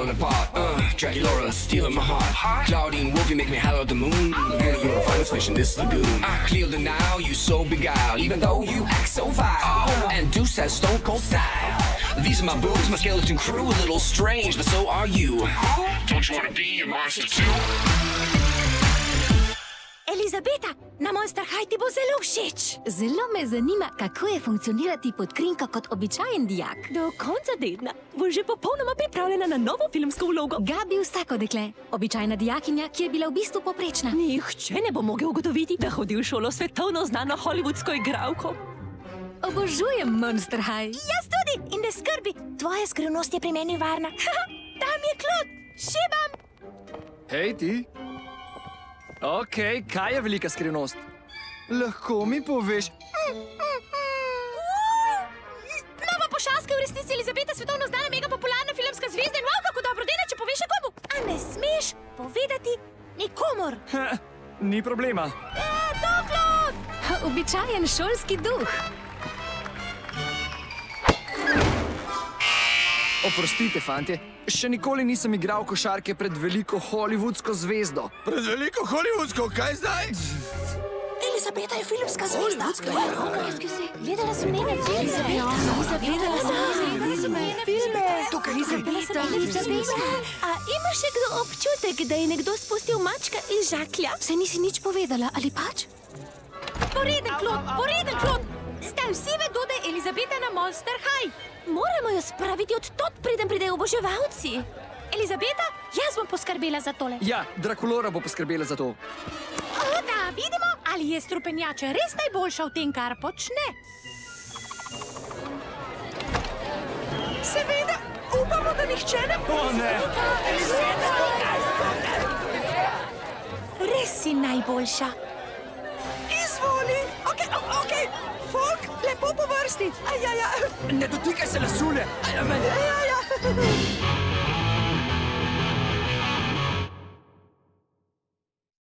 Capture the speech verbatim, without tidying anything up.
falling apart. Uh, Dracula stealing my heart. Claudine Wolf, you make me howl at the moon. Girl, you're the finest fish in this lagoon. I clear the now, you so beguiled, even though you act so vile. And Deuce has stone cold style. These are my boobs, my skeleton crew, a little strange, but so are you. Don't you wanna be a monster too? Elizabeta, na Monster High ti bo zelo všeč. Zelo me zanima, kako je funkcionirati pod krinko kot običajen dijak. Do konca tedna bo že popolnoma pripravljena na novo filmsko vlogo. Gabi vsako dekle, običajna dijakinja, ki je bila v bistvu poprečna. Nihče ne bo mogel ugotoviti, da hodi v šolo svetovno znano hollywoodsko igralko. Obožujem Monster High. Jaz tudi in ne skrbi, tvoja skrivnost je pri meni varna. Tam je Klod, šibam! Hej ti! Okej, kaj je velika skrivnost? Lahko mi poveš... Nova pošaska je v resnici Elizabeta, svetovno znana, mega popularna filmska zvezda in wow, kako dobro dela, če poveš nekomu. A ne smeš povedati nikomur. Ni problema. E, to, Klod! Običajen šolski duh. Oprostite, fantje, še nikoli nisem igral košarke pred veliko hollywoodsko zvezdo. Pred veliko hollywoodsko, kaj zdaj? Elizabeta je filmska zvezda. Gledala sem njene filme. Gledala sem njene filme. Tukaj Elizabeta. A ima še kdo občutek, da je nekdo spustil mačka iz žaklja? Se nisi nič povedala, ali pač? Poreden, Klod, poreden, Klod! Zdaj vsi vedo, da je Elizabeta na Monster High. Moramo jo spraviti od tot, preden pridejo oboževalci. Elizabeta, jaz bom poskrbela za tole. Ja, Drakulora bo poskrbela za to. O, da vidimo, ali je strupenjača res najboljša v tem, kar počne. Seveda, upamo, da nihče ne bo. O, ne! Res si najboljša. Izvoli! Okej, okej! Folk, lepo po vrsti! Ajaja! Ne dotikaj se lasule! Ajaja!